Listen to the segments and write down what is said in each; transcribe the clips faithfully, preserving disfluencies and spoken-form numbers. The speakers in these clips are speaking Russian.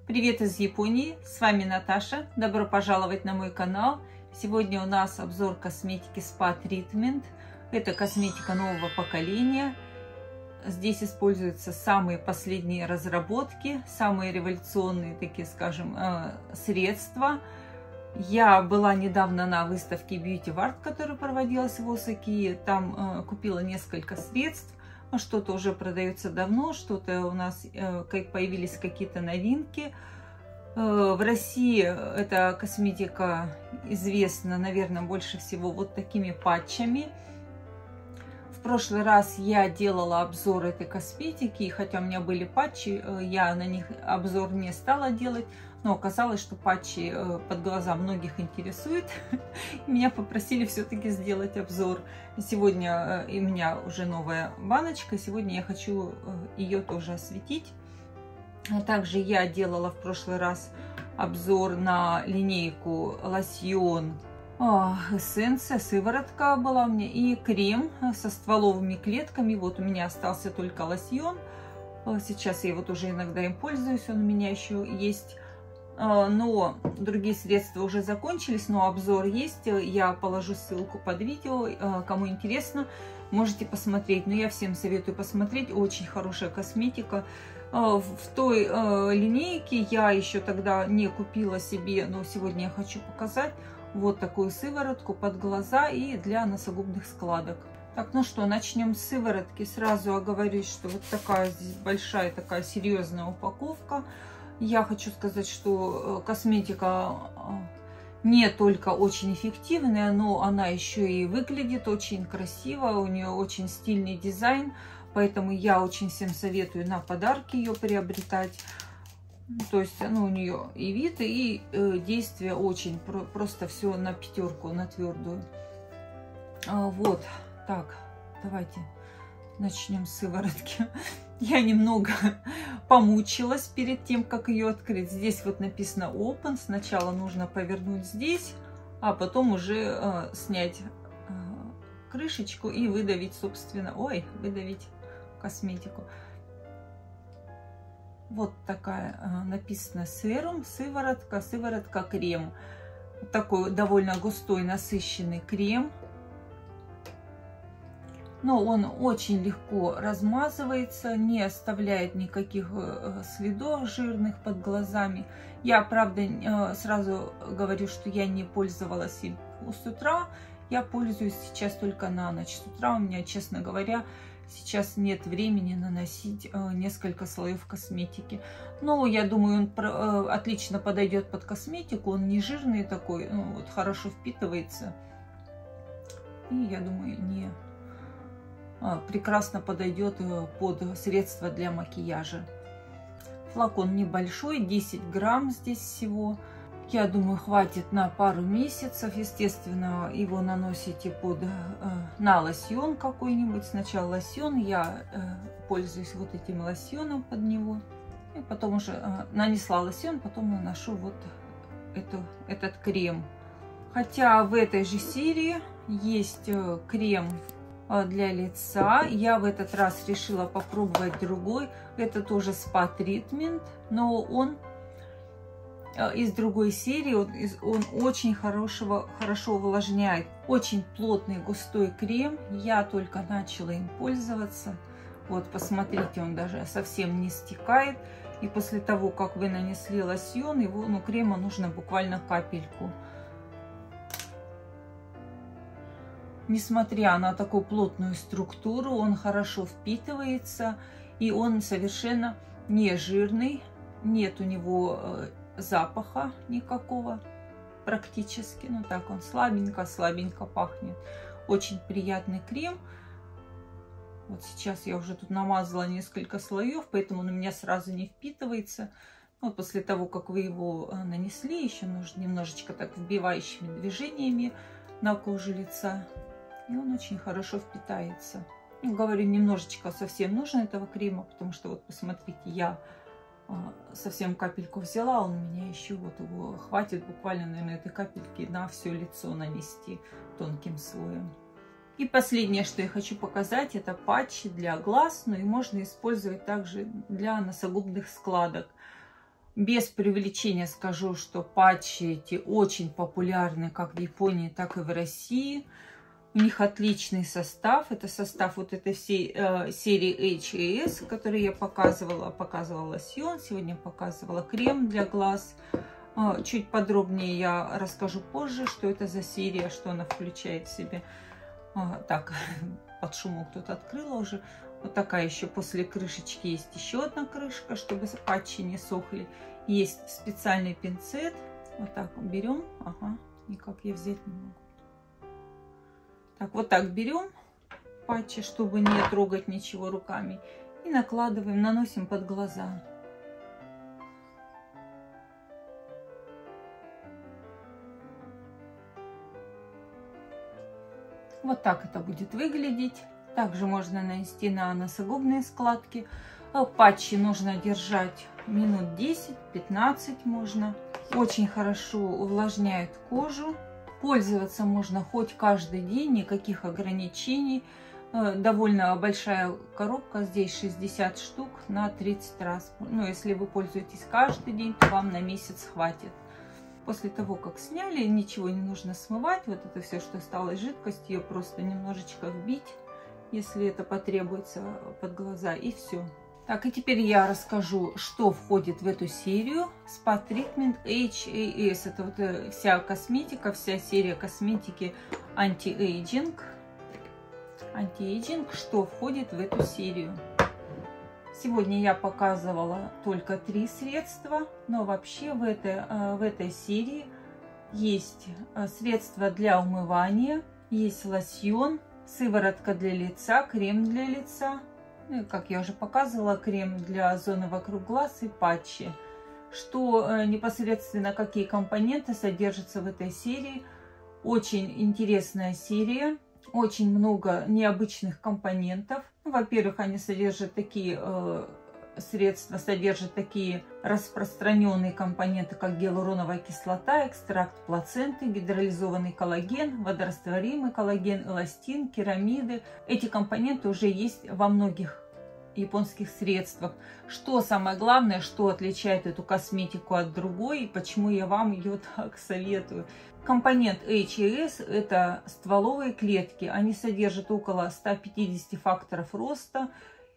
Привет из Японии, с вами Наташа, добро пожаловать на мой канал. Сегодня у нас обзор косметики Spa Treatment. Это косметика нового поколения. Здесь используются самые последние разработки, самые революционные, такие скажем, средства. Я была недавно на выставке Beauty World, которая проводилась в Осаке. Там купила несколько средств. Что-то уже продается давно, что-то у нас как появились какие-то новинки. В России эта косметика известна, наверное, больше всего вот такими патчами. В прошлый раз я делала обзор этой косметики, и хотя у меня были патчи, я на них обзор не стала делать. Но оказалось, что патчи под глаза многих интересуют. Меня попросили все-таки сделать обзор. Сегодня у меня уже новая баночка. Сегодня я хочу ее тоже осветить. Также я делала в прошлый раз обзор на линейку лосьон, эссенция, сыворотка была у меня и крем со стволовыми клетками. Вот у меня остался только лосьон. Сейчас я его тоже иногда им пользуюсь. Он у меня еще есть. Но другие средства уже закончились, но обзор есть. Я положу ссылку под видео. Кому интересно, можете посмотреть. Но я всем советую посмотреть. Очень хорошая косметика. В той линейке я еще тогда не купила себе, но сегодня я хочу показать вот такую сыворотку под глаза и для носогубных складок. Так, ну что, начнем с сыворотки. Сразу оговорюсь, что вот такая здесь большая, такая серьезная упаковка. Я хочу сказать, что косметика не только очень эффективная, но она еще и выглядит очень красиво, у нее очень стильный дизайн, поэтому я очень всем советую на подарки ее приобретать. То есть ну, у нее и вид, и действие очень, просто все на пятерку, на твердую. Вот, так, давайте начнем с сыворотки. Я немного помучилась перед тем, как ее открыть. Здесь вот написано Open. Сначала нужно повернуть здесь, а потом уже э, снять э, крышечку и выдавить, собственно, ой, выдавить косметику. Вот такая э, написано серум, сыворотка, сыворотка, крем. Вот такой довольно густой, насыщенный крем. Но он очень легко размазывается, не оставляет никаких следов жирных под глазами. Я, правда, сразу говорю, что я не пользовалась им с утра. Я пользуюсь сейчас только на ночь. С утра у меня, честно говоря, сейчас нет времени наносить несколько слоев косметики. Но я думаю, он отлично подойдет под косметику. Он не жирный такой, ну, вот хорошо впитывается. И я думаю, не... прекрасно подойдет под средства для макияжа. Флакон небольшой, десять грамм здесь всего. Я думаю, хватит на пару месяцев. Естественно, его наносите под на лосьон какой-нибудь. Сначала лосьон, я пользуюсь вот этим лосьоном под него. И потом уже нанесла лосьон, потом наношу вот эту, этот крем. Хотя в этой же серии есть крем для лица. Я в этот раз решила попробовать другой. Это тоже Spa Treatment, но он из другой серии. Он, он очень хорошего, хорошо увлажняет. Очень плотный густой крем. Я только начала им пользоваться. Вот, посмотрите, он даже совсем не стекает. И после того, как вы нанесли лосьон, его, ну, крема нужно буквально капельку. Несмотря на такую плотную структуру, он хорошо впитывается, и он совершенно не жирный, нет у него запаха никакого практически. Ну так, он слабенько-слабенько пахнет. Очень приятный крем. Вот сейчас я уже тут намазала несколько слоев, поэтому он у меня сразу не впитывается. Вот после того, как вы его нанесли, еще нужно немножечко так вбивающими движениями на кожу лица. И он очень хорошо впитается. Ну, говорю, немножечко совсем нужно этого крема, потому что вот посмотрите, я а, совсем капельку взяла, он у меня еще вот его хватит буквально, наверное, этой капельки на все лицо нанести тонким слоем. И последнее, что я хочу показать, это патчи для глаз, но и можно использовать также для носогубных складок. Без преувеличения скажу, что патчи эти очень популярны как в Японии, так и в России. У них отличный состав. Это состав вот этой всей э, серии эйч эс, который я показывала. Показывала лосьон, сегодня показывала крем для глаз. Э, чуть подробнее я расскажу позже, что это за серия, что она включает в себе. Э, так, под шумом кто-то открыл уже. Вот такая еще после крышечки есть еще одна крышка, чтобы патчи не сохли. Есть специальный пинцет. Вот так берем. Ага, никак я взять не могу. Так, вот так берем патчи, чтобы не трогать ничего руками. И накладываем, наносим под глаза. Вот так это будет выглядеть. Также можно нанести на носогубные складки. Патчи нужно держать минут десять-пятнадцать можно. Очень хорошо увлажняет кожу. Пользоваться можно хоть каждый день, никаких ограничений. Довольно большая коробка, здесь шестьдесят штук на тридцать раз. Ну, если вы пользуетесь каждый день, то вам на месяц хватит. После того, как сняли, ничего не нужно смывать. Вот это все, что осталось жидкость, ее просто немножечко вбить, если это потребуется, под глаза, и все. Так, и теперь я расскажу, что входит в эту серию Spa Treatment эйч эс. Это вот вся косметика, вся серия косметики Anti-Aging. Anti-Aging, что входит в эту серию. Сегодня я показывала только три средства, но вообще в этой, в этой серии есть средства для умывания, есть лосьон, сыворотка для лица, крем для лица. Ну, как я уже показывала, крем для зоны вокруг глаз и патчи. Что э, непосредственно какие компоненты содержатся в этой серии. Очень интересная серия. Очень много необычных компонентов. Во-первых, они содержат такие э, средства, содержат такие распространенные компоненты, как гиалуроновая кислота, экстракт плаценты, гидролизованный коллаген, водорастворимый коллаген, эластин, керамиды. Эти компоненты уже есть во многих японских средствах. Что самое главное, что отличает эту косметику от другой, и почему я вам ее так советую. Компонент эйч эс – это стволовые клетки. Они содержат около ста пятидесяти факторов роста.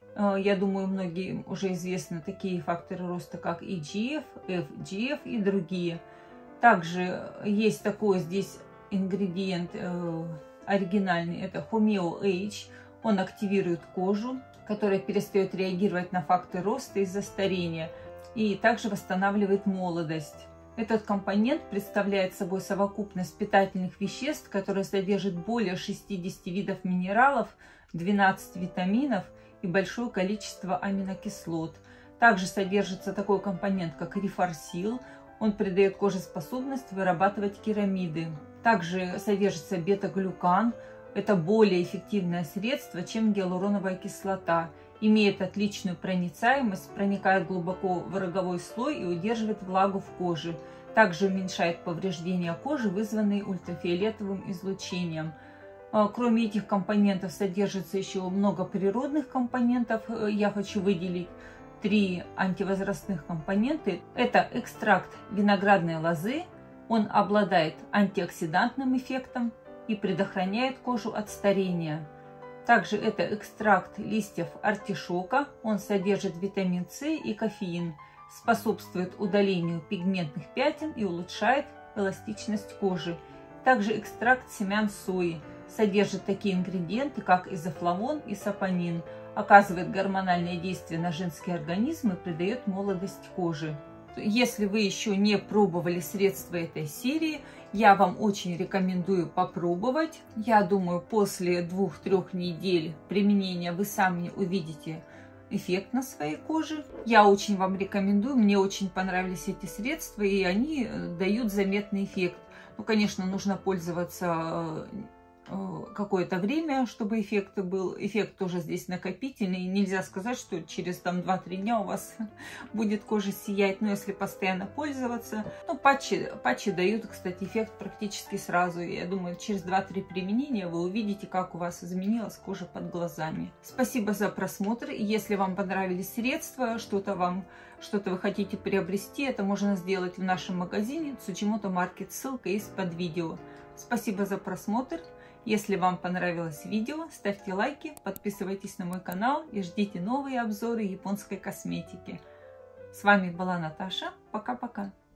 Я думаю, многим уже известны такие факторы роста, как и джи эф, эф джи эф и другие. Также есть такой здесь ингредиент э, оригинальный, это Homeo Age. Он активирует кожу, которая перестает реагировать на факторы роста из-за старения, и также восстанавливает молодость. Этот компонент представляет собой совокупность питательных веществ, которые содержат более шестидесяти видов минералов, двенадцати витаминов и большое количество аминокислот. Также содержится такой компонент, как рефорсил. Он придает коже способность вырабатывать керамиды. Также содержится бета-глюкан. Это более эффективное средство, чем гиалуроновая кислота. Имеет отличную проницаемость, проникает глубоко в роговой слой и удерживает влагу в коже. Также уменьшает повреждения кожи, вызванные ультрафиолетовым излучением. Кроме этих компонентов содержится еще много природных компонентов. Я хочу выделить три антивозрастных компонента. Это экстракт виноградной лозы. Он обладает антиоксидантным эффектом и предохраняет кожу от старения. Также это экстракт листьев артишока. Он содержит витамин С и кофеин, способствует удалению пигментных пятен и улучшает эластичность кожи. Также экстракт семян сои содержит такие ингредиенты, как изофлавон и сапонин, оказывает гормональное действие на женский организм и придает молодость кожи. Если вы еще не пробовали средства этой серии, я вам очень рекомендую попробовать. Я думаю, после двух-трех недель применения вы сами увидите эффект на своей коже. Я очень вам рекомендую, мне очень понравились эти средства, и они дают заметный эффект. Ну, конечно, нужно пользоваться какое-то время, чтобы эффект был. Эффект тоже здесь накопительный. Нельзя сказать, что через там два-три дня у вас будет кожа сиять, но если постоянно пользоваться. Ну, патчи, патчи дают, кстати, эффект практически сразу. Я думаю, через два-три применения вы увидите, как у вас изменилась кожа под глазами. Спасибо за просмотр. Если вам понравились средства, что-то вам, что-то вы хотите приобрести, это можно сделать в нашем магазине Tsujimoto Market. Ссылка есть под видео. Спасибо за просмотр. Если вам понравилось видео, ставьте лайки, подписывайтесь на мой канал и ждите новые обзоры японской косметики. С вами была Наташа. Пока-пока.